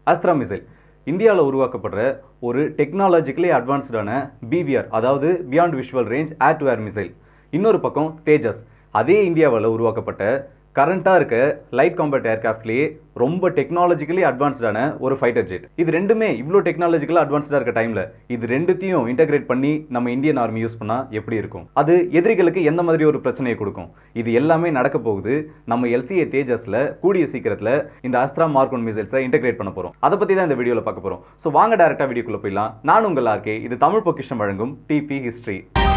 Astra missile இந்தியாவில் உருவாக்கப்படுற ஒரு டெக்னாலஜிக்கலி அட்வான்ஸ்டான பிவிஆர், அதாவது beyond visual range air to air missile. இன்னொரு பக்கம் தேஜஸ், அதே இந்தியாவில் உருவாக்கப்பட்ட கரண்டாக இருக்க லைட் காம்பேட் ஏர்கிராஃப்ட்லேயே ரொம்ப டெக்னாலஜிக்கலி அட்வான்ஸ்டான ஒரு ஃபைட்டர் ஜெட். இது ரெண்டுமே இவ்வளோ டெக்னாலஜிக்கலாக அட்வான்ஸ்டாக இருக்க டைமில் இது ரெண்டுத்தையும் இன்டகிரேட் பண்ணி நம்ம இந்தியன் ஆர்மி யூஸ் பண்ணால் எப்படி இருக்கும்? அது எதிரிகளுக்கு எந்த மாதிரி ஒரு பிரச்சனையை கொடுக்கும்? இது எல்லாமே நடக்க போகுது நம்ம LCA தேஜஸில் கூடிய சீக்கிரத்தில் இந்த அஸ்த்ரா மார்க் 1 மிசைல்ஸை இன்டகிரேட் பண்ண போகிறோம். அதை பற்றி தான் இந்த வீடியோவில் பார்க்க போகிறோம். ஸோ வாங்க டேரெக்டாக வீடியோக்குள்ளே போயிடலாம். நான் உங்கள் RK. இது தமிழ் பொக்கிஷம் வழங்கும் TP ஹிஸ்ட்ரி.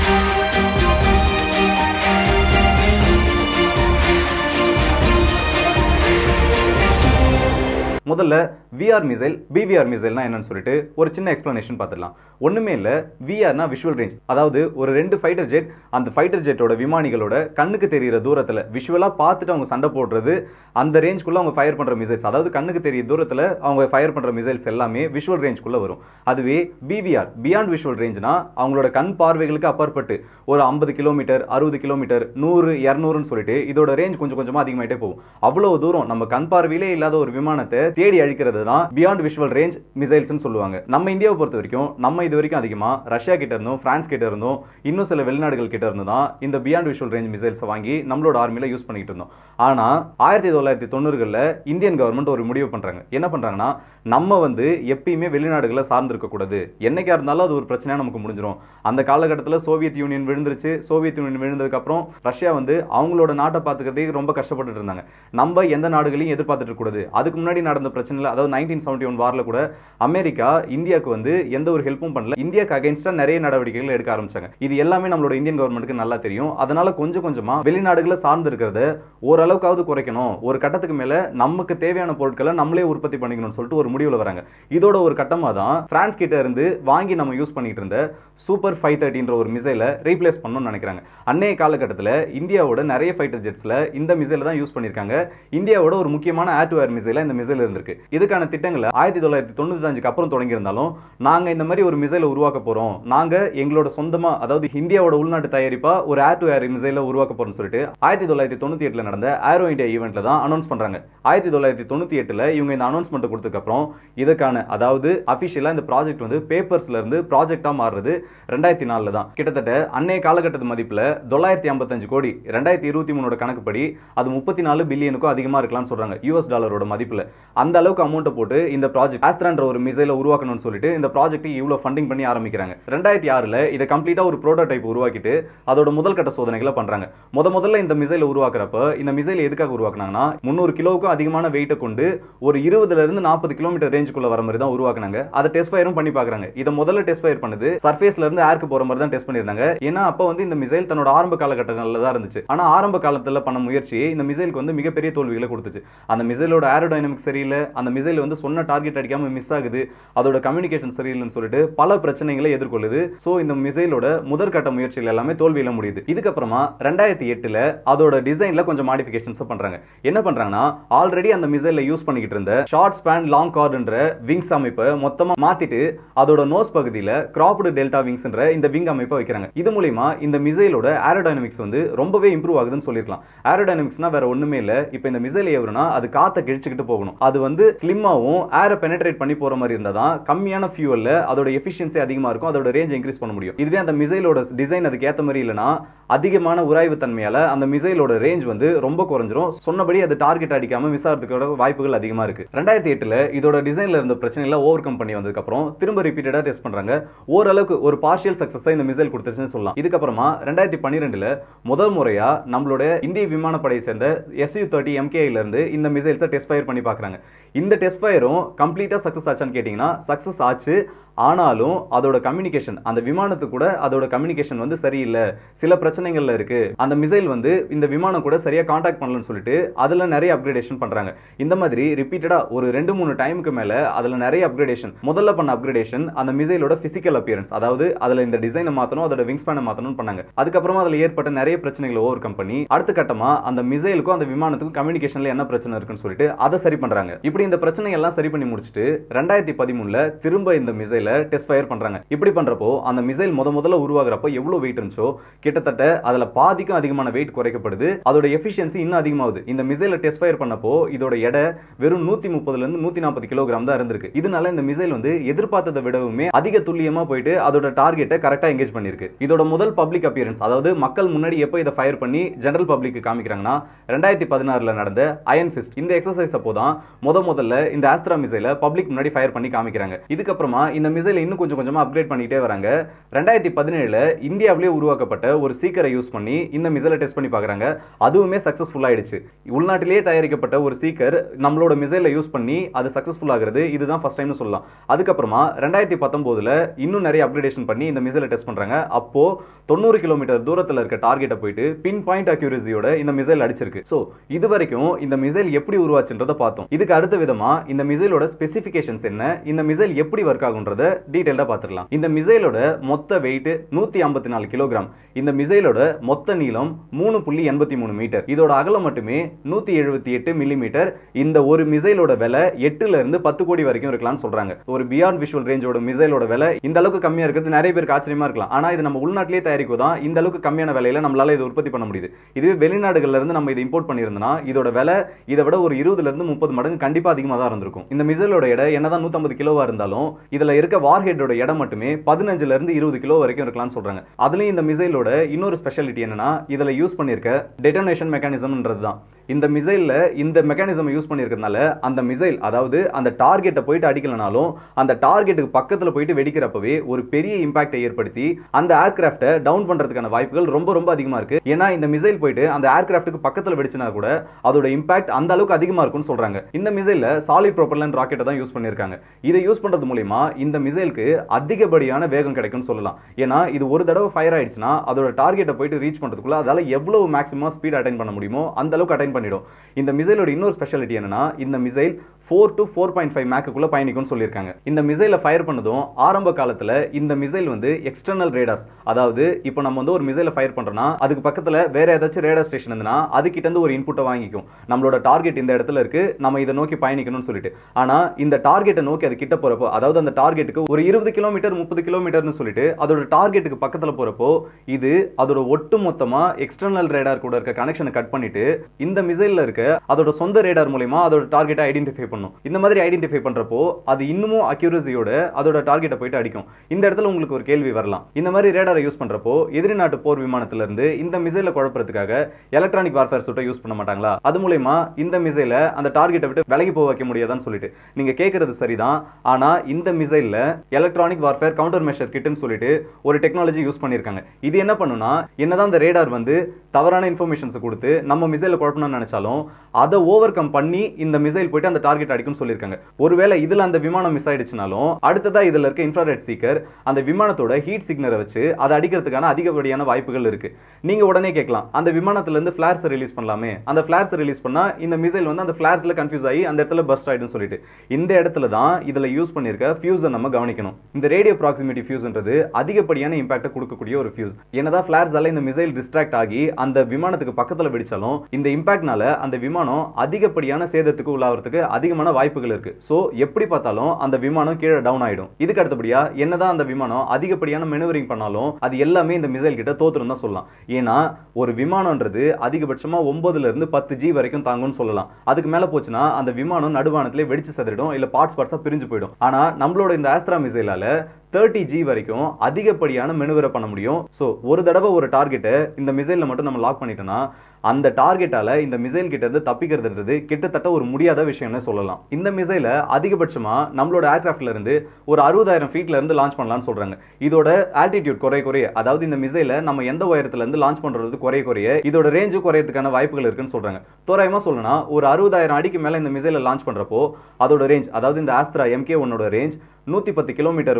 முதல்ல VR மிசைல், BVR மிசைல்னா என்னன்னு சொல்லிட்டு ஒரு சின்ன எக்ஸ்பிளனேஷன் பார்த்துடலாம். ஒண்ணுமே இல்ல, VRனா விஷுவல் ரேஞ்ச். அதாவது ஒரு ரெண்டு ஃபைட்டர் ஜெட், அந்த ஃபைட்டர் ஜெட்டோட விமானிகளோட கண்ணுக்கு தெரிகிற தூரத்தில் விஷுவலா பார்த்துட்டு அவங்க சண்டை போடுறது, அந்த ரேஞ்சுக்குள்ள அவங்க ஃபயர் பண்ற மிசைல்ஸ், அதாவது கண்ணுக்கு தெரிய தூரத்தில் அவங்க ஃபயர் பண்ற மிசைல்ஸ் எல்லாமே விஷுவல் ரேஞ்சுக்குள்ள வரும். அதுவே BVR பியாண்ட் விஷுவல் ரேஞ்ச்னா அவங்களோட கண் பார்வைகளுக்கு அப்பாற்பட்டு ஒரு 50 கிலோமீட்டர், 60 கிலோமீட்டர், 100, 200ன்னு சொல்லிட்டு இதோட ரேஞ்ச் கொஞ்சம் கொஞ்சமா அதிகமாயிட்டே போகும். அவ்வளவு தூரம் நம்ம கண் பார்வையிலே இல்லாத ஒரு விமானத்தை தேடி அழிக்கிறது தான் பியாண்ட் விஷுவல் ரேஞ்ச் மிசைல்ஸ்னு சொல்லுவாங்க. நம்ம இந்தியாவை பொறுத்த வரைக்கும் நம்ம இது வரைக்கும் அதிகமா ரஷ்யா கிட்ட இருந்தும், பிரான்ஸ் கிட்ட இருந்தும், இன்னும் சில வெளிநாடுகள் கிட்ட இருந்து தான் இந்த பியாண்ட் விஷுவல் ரேஞ்ச் மிசைல்ஸ் வாங்கி நம்மளோட ஆர்மியில யூஸ் பண்ணிட்டு இருந்தோம். ஆனா 1990களில் இந்தியன் கவர்மெண்ட் ஒரு முடிவு பண்றாங்க. என்ன பண்றாங்கன்னா, நம்ம எப்பயுமே வெளிநாடுகளை சார்ந்திருக்க கூடாது. என்னைக்கா இருந்தாலும் அது ஒரு பிரச்சனையா நமக்கு முடிஞ்சிடும். அந்த காலகட்டத்தில் சோவியத் யூனியன் விழுந்துருச்சு. சோவியத் யூனியன் விழுந்ததுக்கு அப்புறம் ரஷ்யா அவங்களோட நாட்டை பார்த்துக்கிறதுக்கு ரொம்ப கஷ்டப்பட்டு இருந்தாங்க. நம்ம எந்த நாடுகளையும் எதிர்பார்த்துட்டு இருக்கக்கூடாது. அதுக்கு முன்னாடி நடந்த பிரச்சனைல, அதாவது 1971 வார்ல கூட அமெரிக்கா இந்தியாவுக்கு எந்த ஒரு ஹெல்ப்பும் பண்ணல. இந்தியாவுக்கு அகைன்ஸ்டா நிறைய நடவடிக்கைகள் எடுக்க ஆரம்பிச்சாங்க. இது எல்லாமே நம்மளோட இந்தியன் கவர்மெண்ட்டுக்கு நல்லா தெரியும். அதனால கொஞ்சம் கொஞ்சமா வெளிநாடுகளை சார்ந்து இருக்கிறத ஓரளவுக்காவது குறைக்கணும். ஒரு கட்டத்துக்கு மேல நமக்கு தேவையான பொருட்களை நம்மளே உற்பத்தி பண்ணிக்கணும்னு சொல்லிட்டு ஒரு முடிவுல வராங்க. இதோட ஒரு கட்டமா தான் பிரான்ஸ் கிட்ட இருந்து வாங்கி நம்ம யூஸ் பண்ணிட்டு இருந்த சூப்பர் 530ன்ற ஒரு மிசைலை ரீப்ளேஸ் பண்ணணும்னு நினைக்கிறாங்க. அன்னைய காலகட்டத்தில் இந்தியாவோட நிறைய ஃபைட்டர் ஜெட்ஸ்ல இந்த மிசைலை தான் யூஸ் பண்ணிருக்காங்க. இந்தியாவோட ஒரு முக்கியமான ஏர் டு ஏர் மிசைலா இந்த மிசைல் இருந்திருக்கு. இதுக்கான திட்டங்களை 1995க்கு அப்புறம் தொடங்கி இருந்தாலும், நாங்க இந்த மாதிரி ஒரு மிசைலை உருவாக்க போறோம், நாங்க எங்களோட சொந்தமா, அதாவது இந்தியாவோட உள்நாட்டு தயாரிப்பா ஒரு ஏர் டு ஏர் மிசைலை உருவாக்க போறோம்னு சொல்லிட்டு 1998ல நடந்த ஏரோ இந்தியா ஈவென்ட்ல தான் அனௌன்ஸ் பண்றாங்க. 1998ல இவங்க இந்த அனௌன்ஸ்மெண்ட் கொடுத்ததுக்கு அப்புறம் இதுக்கான, அதாவது அபிஷியலா இந்த ப்ராஜெக்ட் பேப்பர்ஸ்ல இருந்து ப்ராஜெக்டா மாறுறது 2004ல தான். கிட்டத்தட்ட அன்னைய காலகட்டத்து மதிப்புல 955 கோடி, 2023 கணக்குப்படி அது 34 பில்லியனுக்கும் அதிகமா இருக்கலாம்னு சொல்றாங்க US டாலரோட மதிப்புல. அந்த அளவுக்கு அமௌண்ட் போட்டு இந்த ப்ராஜெக்ட் ஆஸ்த்ரான்ற ஒரு மிசைலை உருவாக்கணும்னு சொல்லிட்டு இந்த ப்ராஜெக்ட் இவ்வளவு ஃபண்டிங் பண்ணி ஆரம்பிக்கிறாங்க. 2006ல இதை கம்ப்ளீட்டா ஒரு புரோட்டோடைப் உருவாக்கிட்டு அதோட முதல் கட்ட சோதனைகளை பண்றாங்க. முதல்ல இந்த மிசைலை உருவாக்குறப்ப இந்த மிசைலை எதுக்காக உருவாக்குனாங்கன்னா, 300 கிலோவுக்கும் அதிகமான வெயிட்டை கொண்டு ஒரு 20ல இருந்து 40 கிலோமீட்டர் ரேஞ்சுக்குள்ள வர மாதிரி தான் உருவாக்குனாங்க. அதை டெஸ்ட் ஃபயரும் பண்ணி பாக்குறாங்க. இதை முதல்ல டெஸ்ட் ஃபயர் பண்ணது சர்ஃபேஸ்ல இருந்து ஏருக்கு போற மாதிரி தான் டெஸ்ட் பண்ணிருந்தாங்க. ஏன்னா அப்ப இந்த மிசைல் தன்னோட ஆரம்ப காலகட்டங்கள்ல தான் இருந்துச்சு. ஆனா ஆரம்ப காலத்துல பண்ண முயற்சி இந்த மிசைலுக்கு மிகப்பெரிய தோல்விகளை கொடுத்துச்சு. அந்த மிசைலோட ஏரோடைனமிக்ஸ் சரியில்லை, அந்த மிசைல் சொன்ன டார்கெட் அடிக்காம மிஸ் ஆகுது, அதோட கம்யூனிகேஷன் சரியில்லைன்னு சொல்லிட்டு பல பிரச்சனைகளை எதிர்கொள்ளுது. சோ இந்த மிசைலோட முதற்கட்ட முயற்சிகள் எல்லாமே தோல்வியில முடியுது. இதுக்கப்புறமா 2008ல அதோட டிசைன்ல கொஞ்சம் மாடிஃபிகேஷன்ஸ் பண்றாங்க. என்ன பண்றாங்கன்னா, ஆல்ரெடி அந்த மிசைல்ல யூஸ் பண்ணிக்கிட்டு இருந்த ஷார்ட் ஸ்பேன் லாங் கார்டுன்ற விங்ஸ் அமைப்பை மொத்தமா மாத்திட்டு அதோட நோஸ் பகுதியில கிராப்டு டெல்டா விங்ஸ்ன்ற இந்த விங் அமைப்பை வைக்கிறாங்க. இது மூலமா இந்த மிசைலோட ஏரோடைனமிக்ஸ் ரொம்பவே இம்ப்ரூவ் ஆகுதுன்னு சொல்லிருக்கலாம். ஏரோடைனமிக்ஸ்னா வேற ஒண்ணுமே இல்ல, இப்போ இந்த மிசைல் ஏவுறனா அது காத்த கிழிச்சுக்கிட்டு போகணும். அது ஸ்லிம்மாவும் ஏரை பெனட்ரேட் பண்ணி போற மாதிரி இருந்தா தான் கம்மியான ஃபியூவல்ல அதோட எஃபிஷியன்சி அதிகமா இருக்கும், அதோட ரேஞ்ச் இன்க்ரீஸ் பண்ண முடியும். இதுவே அந்த மிசைலோட டிசைன் அதுக்கு ஏத்த மாதிரி இல்லனா அதிகமான உராய்வு தன்மையால அந்த மிசைலோட ரேஞ்ச் ரொம்ப குறைஞ்சிரும். சொன்னபடி அது டார்கெட் அடிக்காம மிஸ் ஆகிறதுக்கு வாய்ப்புகள் அதிகமா இருக்கு. 2008ல இதோட டிசைன்ல இருந்த பிரச்சனைகளை ஓவர் கம் பண்ணி வந்ததுக்கு அப்புறம் திரும்ப ரிப்பீட்டடா டெஸ்ட் பண்றாங்க. ஓரளவுக்கு ஒரு பார்ஷியல் சக்சஸ் இந்த மிசைல் கொடுத்துருச்சுன்னு சொல்லலாம். இதுக்கப்புறமா 2012ல முதல் முறையா நம்மளோட இந்திய விமானப்படையை சேர்ந்த Su-30 MKI-ல இருந்து இந்த மிசைல்ஸை டெஸ்ட் ஃபயர் பண்ணி பார்க்கறாங்க. இந்த டெஸ்ட் ஃபயரும் கம்ப்ளீட்டா சக்சஸ் ஆச்சான்னு கேட்டீங்கன்னா சக்சஸ் ஆச்சு. ஆனாலும் அதோட கம்யூனிகேஷன், அந்த விமானத்துக்கு கூட அதோட கம்யூனிகேஷன் சரியில்லை, சில பிரச்சனைகள்ல இருக்கு. அந்த மிசைல் இந்த விமானம் கூட சரியா கான்டாக்ட் பண்ணலன்னு சொல்லிட்டு அதுல நிறைய அப்கிரேடேஷன் பண்றாங்க. இந்த மாதிரி ரிப்பீட்டடா ஒரு 2-3 டைமுக்கு மேல அதுல நிறைய அப்கிரேடேஷன். முதல்ல பண்ண அப்கிரேடேஷன் அந்த மிசைலோட பிசிக்கல் அப்பியரன்ஸ், அதாவது அதுல இந்த டிசைனை மாத்தணும், அதோட விங் ஸ்பேனை மாத்தணும்னு பண்ணாங்க. அதுக்கப்புறமா அதுல ஏற்பட்ட நிறைய பிரச்சனைகளை ஓவர் கம் பண்ணி அடுத்த கட்டமா அந்த மிசைலுக்கும் அந்த விமானத்துக்கும் கம்யூனிகேஷன்ல என்ன பிரச்சனை இருக்குன்னு சொல்லிட்டு அதை சரி பண்றாங்க. இப்படி இந்த பிரச்சனை எல்லாம் சரி பண்ணி முடிச்சுட்டு 2013ல திரும்ப இந்த மிசைலை டெஸ்ட் ஃபயர் பண்றாங்க. இப்படி பண்றப்போ அந்த மிசைல் முதல்ல உருவாகிறப்போ எவ்வளவு வெயிட் இருந்துச்சோ கிட்டத்தட்ட அதுல பாதிக்கும் அதிகமான வெயிட் குறைக்கப்படுது. அதோட எஃபிஷியன்சி இன்னும் அதிகமாகுது. இந்த மிசைலை டெஸ்ட் ஃபயர் பண்ணப்போ இதோட எடை வெறும் 130ல இருந்து 140 கிலோகிராம் தான் இருந்திருக்கு. இதனால இந்த மிசைல் வந்து எதிர்பார்த்ததை விடவுமே அதிக துல்லியமா போயிட்டு அதோட டார்கெட்டை கரெக்டா எங்கேஜ் பண்ணிருக்கு. இதோட முதல் பப்ளிக் அப்பியரன்ஸ், அதாவது மக்கள் முன்னாடி எப்போ இதை ஃபயர் பண்ணி ஜெனரல் பப்ளிக்கு காமிக்கிறாங்கன்னா 2016ல நடந்த அயன் ஃபிஸ்ட் இந்த எக்ஸசைஸ் அப்போதான் முதல்ல இந்த ஆஸ்த்ரா மிசைலை பப்ளிக் முன்னாடி ஃபயர் பண்ணி காமிக்கிறாங்க. இதுக்கப்புறமா இந்த மிசைலை இன்னும் கொஞ்சமா அப்கிரேட் பண்ணிட்டே வராங்க. 2017ல இந்தியாவிலே உருவாக்கப்பட்ட ஒரு சீக்கரை யூஸ் பண்ணி இந்த மிசைலை டெஸ்ட் பண்ணி பார்க்கறாங்க. அதுவுமே சக்சஸ்ஃபுல் ஆயிடுச்சு. உள்நாட்டிலேயே தயாரிக்கப்பட்ட ஒரு சீக்கர் நம்மளோட மிசைலை யூஸ் பண்ணி அது சக்சஸ்ஃபுல் ஆகிறது இதுதான் ஃபர்ஸ்ட் டைம்னு சொல்லலாம். அதுக்கப்புறமா 2019ல இன்னும் நிறைய அப்கிரேடேஷன் பண்ணி இந்த மிசைலை டெஸ்ட் பண்றாங்க. அப்போ 90 கிலோமீட்டர் தூரத்துல இருக்க டார்கெட்டை போயிட்டு பின் பாயிண்ட் அக்யூரசியோட இந்த மிசைல் அடிச்சிருக்கு. சோ இது வரைக்கும் இந்த மிசைல் எப்படி உருவாச்சுன்றத பார்த்தோம். இதுக்கு அடுத்த விதமா இந்த மிசைலோட ஸ்பெசிஃபிகேஷன்ஸ் என்ன, இந்த மிசைல் எப்படி ஒர்க் ஆகுன்றத டீடைலா பார்த்துடலாம். இந்த மிசைலோட மொத்த வெயிட் 154 கிலோகிராம். இந்த மிசைலோட மொத்த நீளம் 3.83 மீட்டர். இதோட அகலம் மட்டுமே 178 மில்லிமீட்டர். இந்த ஒரு மிசைலோட விலை 8ல இருந்து 10 கோடி வரைக்கும் இருக்கலாம்னு சொல்றாங்க. ஒரு பியாண்ட் விஷுவல் ரேஞ்சோட மிசைலோட விலை இந்த அளவுக்கு கம்மியா இருக்கிறது நிறைய பேருக்கு ஆச்சரியமா இருக்கலாம். ஆனா இது நம்ம உள்நாட்டிலேயே தயாரிக்குதான் இந்த அளவுக்கு கம்மியான விலையில நம்மளால இதை உற்பத்தி பண்ண முடியுது. இதுவே வெளிநாடுகள்ல இருந்து நம்ம இதை இம்போர்ட் பண்ணியிருந்தோம்னா இதோட விலை இதை விட ஒரு 20ல இருந்து 30 மடங்கு கண்டிப்பா அதிகமா தான் இருந்திருக்கும். இந்த மிசைலோட எடை என்னதான் 150 கிலோவா இருந்தாலும் இதுல இருக்க வார்ஹெட்டோட எடை மட்டுமே 15ல இருந்து 20 கிலோ வரைக்கும் இருக்கலாம்னு சொல்றாங்க. அதுலயும் இந்த மிசைலோட இன்னொரு ஸ்பெஷாலிட்டி என்னன்னா இதுல யூஸ் பண்ணிருக்க டெட்டோனேஷன் மெக்கானிசம்ன்றது தான். இந்த மிசைல்ல இந்த மெக்கானிசம் யூஸ் பண்ணிருக்கிறதுனால அந்த மிசைல், அதாவது அந்த டார்கெட்டை போயிட்டு அடிக்கலனாலும் அந்த டார்கெட்டுக்கு பக்கத்துல போயிட்டு வெடிக்கிறப்பவே ஒரு பெரிய இம்பாக்டை ஏற்படுத்தி அந்த ஏர்கிராஃப்டை டவுன் பண்றதுக்கான வாய்ப்புகள் ரொம்ப அதிகமா இருக்கு. ஏன்னா இந்த மிசைல் போயிட்டு அந்த ஏர்கிராஃப்ட்டுக்கு பக்கத்துல வெடிச்சினா கூட அதோட இம்பாக்ட் அந்த அளவுக்கு அதிகமா இருக்கும்னு சொல்றாங்க. இந்த மிசைல்ல சாலிட் ப்ரொபல்லன்ட் ராக்கெட்டை தான் யூஸ் பண்ணிருக்காங்க. இதை யூஸ் பண்றது மூலமா இந்த மிசைலுக்கு அதிகப்படியான வேகம் கிடைக்கும்னு சொல்லலாம். ஏன்னா இது ஒரு தடவை ஃபயர் ஆயிடுச்சுன்னா அதோட டார்கெட்டை போயிட்டு ரீச் பண்றதுக்குள்ள அதால எவ்வளவு மேக்ஸிமம் ஸ்பீட் அட்டைன் பண்ண முடியுமோ அந்த அளவுக்கு அட்டைன் பண்ணிடும். இந்த மிசைலோட இன்னொரு ஸ்பெஷாலிட்டி என்னன்னா இந்த மிசைல் 4 to 4.5 மேக்குக்குள்ள பயணிக்கும்னு சொல்லியிருக்காங்க. இந்த மிசைலை ஃபயர் பண்ணதும் ஆரம்ப காலத்துல இந்த மிசைல் வந்து எக்ஸ்டர்னல் ரேடார்ஸ், அதாவது இப்போ நம்ம வந்து ஒரு மிசைலை ஃபயர் பண்றோம்னா அதுக்கு பக்கத்துல வேற ஏதாச்சும் ரேடார் ஸ்டேஷன் இருந்ததுன்னா அதுக்கிட்ட இருந்து ஒரு இன்புட்டை வாங்கிக்கும். நம்மளோட டார்கெட் இந்த இடத்துல இருக்கு, நம்ம இதை நோக்கி பயணிக்கணும்னு சொல்லிட்டு. ஆனா இந்த டார்கெட்டை நோக்கி அது கிட்ட போறப்போ, அதாவது அந்த டார்கெட்டுக்கு ஒரு 20 கிலோமீட்டர் 30 கிலோமீட்டர்னு சொல்லிட்டு அதோட டார்கெட்டுக்கு பக்கத்துல போறப்போ இது அதோட ஒட்டு மொத்தமா எக்ஸ்டர்னல் ரேடார் கூட இருக்க கனெக்ஷனை கட் பண்ணிட்டு இந்த மிசைல்ல இருக்க அதோட சொந்த ரேடார் மூலமா அதோட டார்கெட்டை ஐடென்டிஃபை பண்ணும். இந்த மாதிரி ஐடென்டிஃபை பண்றப்போ அது இன்னமும் அக்யூரசியோட அதோட டார்கெட்டை போயிட்டு அடிக்கும். இந்த இடத்துல உங்களுக்கு ஒரு கேள்வி வரலாம், இந்த மாதிரி ரேடாரை யூஸ் பண்றப்போ எதிரி நாட்டு போர் விமானத்துல இருந்து இந்த மிசைலை குழப்பறதுக்காக எலக்ட்ரானிக் வார்ஃபேர் சூட்டை யூஸ் பண்ண மாட்டாங்களா? அது மூலமா இந்த மிசைலை அந்த டார்கெட்டை விட்டு விலகி போக வைக்க முடியாதான்னு சொல்லிட்டு நீங்க கேட்கறது சரிதான். ஆனா இந்த மிசைல்ல எலக்ட்ரானிக் வார்ஃபேர் கவுண்டர் மெஷர் கிட்னு சொல்லிட்டு ஒரு டெக்னாலஜி யூஸ் பண்ணிருக்காங்க. இது என்ன பண்ணுனா, என்னதான் அந்த ரேடார் வந்து தவறான இன்ஃபர்மேஷன்ஸ் கொடுத்து நம்ம மிசைலை குழப்பணும்னு நினைச்சாலும் அதை ஓவர் கம் பண்ணி இந்த மிசைல் போயிட்டு அந்த டார்கெட் அடிக்கும்னு சொல்லியிருக்காங்க. ஒருவேளை இதுல அந்த விமானம் மிஸ் ஆயிடுச்சுனாலும் அடுத்ததா இதுல இருக்க இன்ஃப்ராரெட் சீக்கர் அந்த விமானத்தோட ஹீட் சிக்னரை வச்சு அதை அடிக்கிறதுக்கான அதிகப்படியான வாய்ப்புகள் இருக்கு. நீங்க உடனே கேட்கலாம், அந்த விமானத்துல இருந்து ஃபிளார்ஸ் ரிலீஸ் பண்ணலாமே, அந்த ஃபிளார்ஸ் ரிலீஸ் பண்ணா இந்த மிசைல் வந்து அந்த ஃபிளார்ஸ்ல கன்ஃபியூஸ் ஆகி அந்த இடத்துல பர்ஸ்ட் ஆயிடும்னு சொல்லிட்டு. இந்த இடத்துல தான் இதுல யூஸ் பண்ணிருக்க ஃபியூஸை நம்ம கவனிக்கணும். இந்த ரேடியோ ப்ராக்சிமிட்டி ஃபியூஸ்ன்றது அதிகப்படியான இம்பாக்ட் கொடுக்கக்கூடிய ஒரு ஃபியூஸ். என்னதான் ஃபிளார்ஸால இந்த மிசைல் டிஸ்ட்ராக்ட் ஆகி அந்த விமானத்துக்கு பக்கத்துல வெடிச்சாலும் இந்த இம்பாக்ட்னால அந்த விமானம் அதிகப்படியான சேதத்துக்கு உள்ளாகிறதுக்கு அதிகமான வாய்ப்புகள் இருக்கு. சோ எப்படி பார்த்தாலும் அந்த விமானம் கீழே டவுன் ஆயிடும். இதுக்கு அடுத்தபடியா என்னதான் அந்த விமானம் அதிகப்படியான மெனுவரிங் பண்ணாலும் அது எல்லாமே இந்த மிசைல் கிட்ட தோத்துரும் தான் சொல்லலாம். ஏன்னா ஒரு விமானம்ன்றது அதிகபட்சமா 9ல இருந்து 10 G வரைக்கும் தாங்கும்னு சொல்லலாம். அதுக்கு மேல போச்சுன்னா அந்த விமானம் நடுவானத்திலே வெடிச்சு செதறிடும், இல்ல பார்ட்ஸா பிரிஞ்சு போயிடும். ஆனா நம்மளோட இந்த ஆஸ்த்ரா மிசைலால 30 G வரைக்கும் அதிகப்படியான மெனுவரை பண்ண முடியும். சோ ஒரு தடவை ஒரு டார்கெட்டை இந்த மிசைல்ல மட்டும் நம்ம லாக் பண்ணிட்டோம்னா அந்த டார்கெட்டால இந்த மிசைல் கிட்ட இருந்து தப்பிக்கிறதுன்றது கிட்டத்தட்ட ஒரு முடியாத விஷயம்னு சொல்லலாம். இந்த மிசைலை அதிகபட்சமா நம்மளோட ஏர்கிராஃப்ட்ல இருந்து ஒரு 60,000 ஃபீட்ல இருந்து லான்ச் பண்ணலாம்னு சொல்றாங்க. இதோட ஆல்டிடியூட் குறைய, அதாவது இந்த மிசைலை நம்ம எந்த உயரத்துல இருந்து லான்ச் பண்றது குறைய இதோட ரேஞ்சு குறையறதுக்கான வாய்ப்புகள் இருக்குன்னு சொல்றாங்க. தோராயமா சொல்லணும்னா ஒரு 60,000 அடிக்கு மேல இந்த மிசைலை லான்ச் பண்றப்போ அதோட ரேஞ்ச், அதாவது இந்த ஆஸ்த்ரா MK1 ரேஞ்ச் 110 கிலோமீட்டர் வரைக்கும் இருக்குன்னு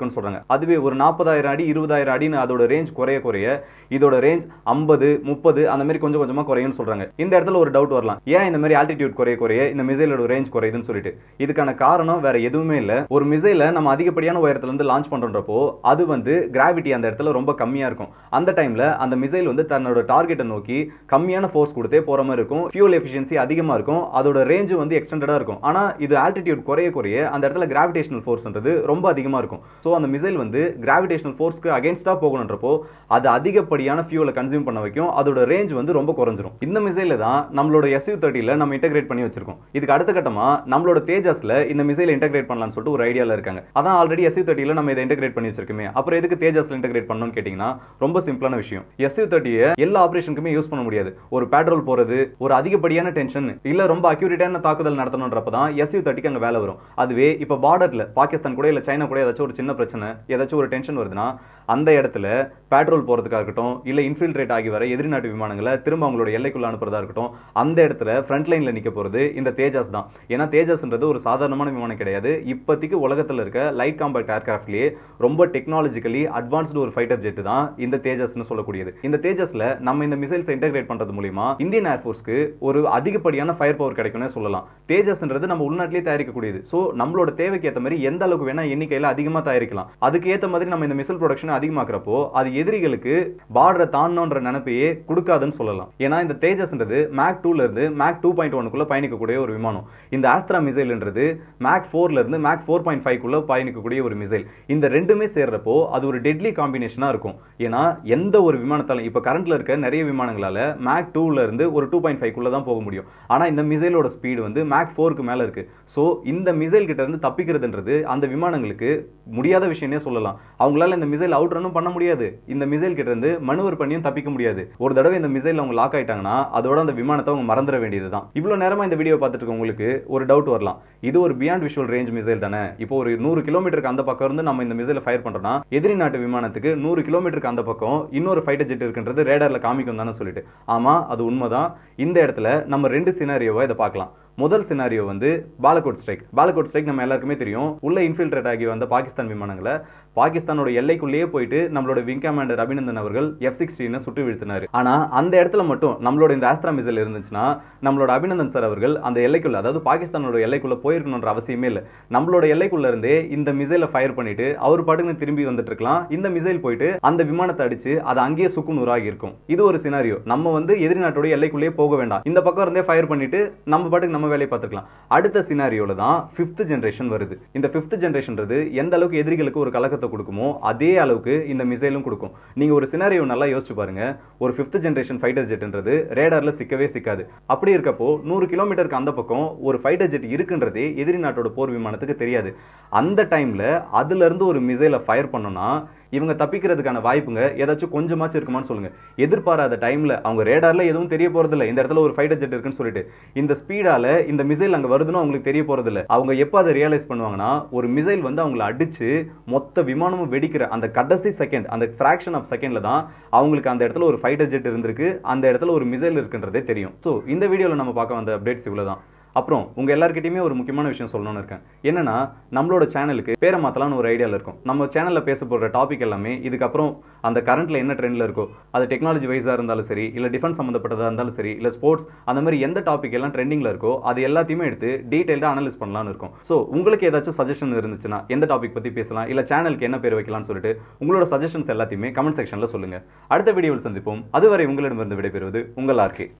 குறையும்னு சொல்றாங்க. அதுவே ஒரு 40,000 அடி 20,000 அடின்னு அதோட ரேஞ்ச் குறைய இதோட ரேஞ்ச் 50 30 அந்த மாதிரி கொஞ்சம் கொஞ்சமா குறையும்னு சொல்றாங்க. இந்த இடத்துல ஒரு டவுட் வரலாம், ஏன் இந்த மாதிரி ஆல்டிடியூட் குறைய இந்த மிசைலோட ரேஞ்ச் குறையுதுன்னு சொல்லிட்டு. இதுக்கான காரணம் வேற எதுவுமே இல்ல. ஒரு மிசைலை நம்ம அதிகப்படியான உயரத்துல இருந்து லான்ச் பண்றப்போ அது வந்து கிராவிட்டி அந்த இடத்துல ரொம்ப கம்மியா இருக்கும். அந்த டைம்ல அந்த மிசைல் வந்து தன்னோட டார்கெட்டை நோக்கி கம்மியான ஃபோர்ஸ் கொடுத்தே போற மாதிரி இருக்கும். ஃபியூல் எஃபிஷியன்சி அதிகமா இருக்கும். அதோட ரேஞ்ச் வந்து எக்ஸ்டெண்டடா இருக்கும். ஆனா இது ஆல்டிடியூட் குறைய அந்த இடத்துல கிராவிடேஷனல் ஃபோர்ஸ்ன்றது ரொம்ப அதிகமா இருக்கும். சோ அந்த மிசைல் வந்து கிராவிடேஷனல் ஃபோர்ஸ்க்கு அகைன்ஸ்டா போகணும்ன்றப்போ அது அதிகப்படியான ஃபியூலை கன்சியூம் பண்ண வைக்கும். அதோட ரேஞ்ச் வந்து ரொம்ப குறைஞ்சிரும். இந்த மிசைல தான் நம்மளோட Su-30ல நம்ம இன்டகிரேட் பண்ணி வச்சிருக்கோம். இதுக்கு அடுத்த கட்டமா நம்மளோட தேஜஸ்ல இந்த மிசைலை இன்டகிரேட் பண்ணலாம்னு சொல்லிட்டு ஒரு ஐடியால இருக்காங்க. அதான் ஆல்ரெடி Su-30ல நம்ம இதை இன்டகிரேட் பண்ணி வச்சிருக்கோமே, அப்புறம் எதுக்கு தேஜஸ்ல இன்டகிரேட் பண்ணணும்னு கேட்டீங்கன்னா ரொம்ப சிம்பிளான விஷயம். Su-30யை எல்லா ஆபரேஷனுக்குமே யூஸ் பண்ண முடியாது. ஒரு பேட்ரோல் போறது, ஒரு அதிகப்படியான டென்ஷன் இல்ல ரொம்ப அக்யூரேட்டான தாக்குதல் நடத்தணும்ன்றப்ப தான் Su-30க்கு அங்க வேலை வரும். அதுவே இப்ப பார்டர்ல பாகிஸ்தான் கூட இல்ல சைனா கூட ஏதாச்சும் ஒரு சின்ன பிரச்சனை, ஏதாச்சும் ஒரு டென்ஷன் வருதுன்னா அந்த இடத்துல பேட்ரோல் போறதுக்காக இருக்கட்டும் இல்ல இன்ஃபில்ட்ரேட் ஆகி வர எதிரி நாட்டு விமானங்களை திரும்ப அவங்களோட எல்லைக்குள்ள அனுப்புறதா இருக்கட்டும், அந்த இடத்துல ஃப்ரண்ட் லைன்ல நிக்க போறது இந்த தேஜஸ் தான். ஏன்னா தேஜஸ்ன்றது ஒரு சாதாரணமான விமானம் கிடையாது. இப்போதைக்கு உலகத்துல இருக்க லைட் காம்பேக்ட் ஏர்கிராஃப்ட்லயே ரொம்ப டெக்னாலஜிக்கலி அட்வான்ஸ்டு ஒரு ஃபைட்டர் ஜெட் தான் இந்த தேஜஸ்னு சொல்லக்கூடியது. இந்த தேஜஸ்ல நம்ம இந்த மிசைல்ஸ் இன்டகிரேட் பண்றது மூலமா இந்தியன் ஏர்ஃபோர்ஸ்க்கு ஒரு அதிகப்படியான ஃபயர் பவர் கிடைக்கும்னு சொல்லலாம். தேஜஸ்ன்றது நம்ம உள்நாட்டிலேயே தயாரிக்கக்கூடியது. சோ நம்மளோட தேவைக்கு ஏற்ற மாதிரி எந்த அளவுக்கு வேணா எண்ணிக்கையில அதிகமா தயாரிக்கலாம். அதுக்கு ஏற்ற மாதிரி நம்ம இந்த மிசைல் ப்ரொடக்ஷன் அதிகமாக்குறப்போ அது எதிரிகளுக்கு பார்டரை தாண்டணும்ன்ற நினைப்பையே கொடுக்காதுன்னு சொல்லலாம். ஏன்னா இந்த தேஜஸ்ன்றது மேக் 2ல இருந்து மேக் 2.1 பயணிக்கக்கூடிய ஒரு விமானம். இந்த ஆஸ்த்ரா மிசைல்ன்றது மேக் 4ல இருந்து மேக் 4.5 பயணிக்கக்கூடிய ஒரு மிசைல். இந்த ரெண்டுமே சேர்றப்போ அது ஒரு டெட்லி காம்பினேஷனா இருக்கும். ஏன்னா எந்த ஒரு விமானத்தாலும் இப்ப கரண்ட்ல இருக்க நிறைய விமானங்களால மேக் 2ல இருந்து ஒரு 2.5 தான் போக முடியும். ஆனா இந்த மிசைலோட ஸ்பீடு வந்து மேக் 4க்கு மேல இருக்கு. சோ இந்த மிசைல் கிட்ட இருந்து தப்பிக்கிறதுன்றது அந்த விமானங்களுக்கு முடியாத விஷயமே சொல்லலாம். அவங்களால இந்த மிசைல் அவுட் ரன்னும் பண்ண முடியாது. இந்த மிசைல் கிட்ட இருந்து மனுவர் பண்ணியும் தப்பிக்க முடியாது. ஒரு தடவை இந்த மிசைல் அவங்க லாக் ஆயிட்டாங்கன்னா அதோட அந்த விமானத்தை அவங்க மறந்துட வேண்டியதுதான். இவ்வளவு நேரமா இந்த வீடியோ பார்த்துட்டு இருக்க உங்களுக்கு ஒரு டவுட் வரலாம், இது ஒரு பியாண்ட் விஷுவல் ரேஞ்ச் மிசைல் தானே, இப்போ ஒரு 100 கிலோமீட்டருக்கு அந்த பக்கம் இருந்து நம்ம இந்த மிசைலை ஃபயர் பண்றோம்னா எதிரி நாட்டு விமானத்துக்கு 100 கிலோமீட்டருக்கு அந்த பக்கம் இன்னொரு ஃபைட்டர் ஜெட் இருக்குன்றது ரேடார்ல காமிக்கும் தானே சொல்லிட்டு. ஆமா, அது உண்மைதான். இந்த இடத்துல நம்ம ரெண்டு சினாரியோவா இதை பார்க்கலாம். முதல் சினாரியோ வந்து பாலகோட் ஸ்ட்ரைக். பாலகோட் ஸ்ட்ரைக் நம்ம எல்லாருக்குமே தெரியும். உள்ள இன்ஃபில்ட்ரேட் ஆகி வந்த பாகிஸ்தான் விமானங்களை பாகிஸ்தானோட எல்லைக்குள்ளேயே போயிட்டு நம்மளோட விங் கமாண்டர் அபிநந்தன் அவர்கள் F-16 சுட்டு வீழ்த்தினார். ஆனா அந்த இடத்துல மட்டும் நம்மளோட இந்த ஆஸ்த்ரா மிசைல் இருந்துச்சுன்னா நம்மளோட அபிநந்தன் சார் அவர்கள் அந்த எல்லைக்குள்ள, அதாவது பாகிஸ்தானோட எல்லைக்குள்ள போயிருக்கணும்ன்ற அவசியமே இல்லை. நம்மளோட எல்லைக்குள்ள இருந்தே இந்த மிசைலை ஃபயர் பண்ணிட்டு அவர் பாட்டுக்கு திரும்பி வந்துட்டு இருக்கலாம். இந்த மிசைல் போயிட்டு அந்த விமானத்தை அடிச்சு அது அங்கேயே சுக்குநூறாகி இருக்கும். இது ஒரு சினாரியோ. நம்ம வந்து எதிரி நாட்டோட எல்லைக்குள்ளேயே போக வேண்டாம், இந்த பக்கம் இருந்தே ஃபயர் பண்ணிட்டு நம்ம பாட்டுக்கு நம்ம வேலையை பார்த்துக்கலாம். அடுத்த சினாரியோல தான் 5th ஜெனரேஷன் வருது. இந்த 5th ஜெனரேஷன்றது எந்த அளவுக்கு எதிரிகளுக்கு ஒரு கலக்கத்தை கொடுக்குமோ அதே அளவுக்கு இந்த மிசைலும் கொடுக்கும். நீங்க ஒரு சினாரியோ நல்லா யோசிச்சு பாருங்க. ஒரு 5th ஜெனரேஷன் ஃபைட்டர் ஜெட்ன்றது ரேடார்ல சிக்கவே சிக்காது. அப்படி இருக்கப்போ 100 கிலோமீட்டருக்கு அந்த பக்கம் ஒரு ஃபைட்டர் ஜெட் இருக்குன்றதே எதிரி நாட்டோட போர் விமானத்துக்கு தெரியாது. அந்த டைம்ல அதுல இருந்து ஒரு மிசைலை ஃபயர் பண்ணோம்னா இவங்க தப்பிக்கிறதுக்கான வாய்ப்புங்க ஏதாச்சும் கொஞ்சமாச்சும் இருக்குமான்னு சொல்லுங்க. எதிர்பாராத டைம்ல அவங்க ரேடார்ல எதுவும் தெரிய போறது இல்லை, இந்த இடத்துல ஒரு ஃபைட்டர் ஜெட் இருக்குன்னு சொல்லிட்டு இந்த ஸ்பீடால இந்த மிசைல் அங்க வருதுன்னு அவங்களுக்கு தெரிய போறது இல்லை. அவங்க எப்ப அதை ரியலைஸ் பண்ணுவாங்கன்னா ஒரு மிசைல் வந்து அவங்களை அடிச்சு மொத்த விமானமும் வெடிக்கிற அந்த கடைசி செகண்ட், அந்த ஃபிராக்ஷன் ஆஃப் செகண்ட்ல தான் அவங்களுக்கு அந்த இடத்துல ஒரு ஃபைட்டர் ஜெட் இருந்திருக்கு, அந்த இடத்துல ஒரு மிசைல் இருக்குன்றதே தெரியும். ஸோ இந்த வீடியோல நம்ம பார்க்க வந்த அப்டேட்ஸ் இவ்வளவுதான். அப்புறம் உங்க எல்லார்கிட்டயுமே ஒரு முக்கியமான விஷயம் சொல்லணும்னு இருக்கேன். என்னன்னா நம்மளோட சேனலுக்கு பேரை மாத்தலாம்னு ஒரு ஐடியால இருக்கும். நம்ம சேனல்ல பேச போற டாபிக் எல்லாமே இதுக்கப்புறம் அந்த கரண்ட்ல என்ன ட்ரெண்ட்ல இருக்கோ, அது டெக்னாலஜி வைஸா இருந்தாலும் சரி, இல்ல டிஃபென்ஸ் சம்பந்தப்பட்டதா இருந்தாலும் சரி, இல்ல ஸ்போர்ட்ஸ், அந்த மாதிரி எந்த டாபிக் எல்லாம் ட்ரெண்டிங்ல இருக்கோ அது எல்லாத்தையுமே எடுத்து டீடைல்டா அனலைஸ் பண்ணலாம்னு இருக்கும். ஸோ உங்களுக்கு ஏதாச்சும் சஜஷன் இருந்துச்சுன்னா எந்த டாபிக் பத்தி பேசலாம், இல்ல சேனலுக்கு என்ன பேர் வைக்கலாம்னு சொல்லிட்டு உங்களோட சஜஷன்ஸ் எல்லாத்தையுமே கமெண்ட் செக்ஷன்ல சொல்லுங்க. அடுத்த வீடியோவில் சந்திப்போம். அதுவரை உங்களிடமிருந்து விடைபெறுவது உங்கள் ஆர்கே.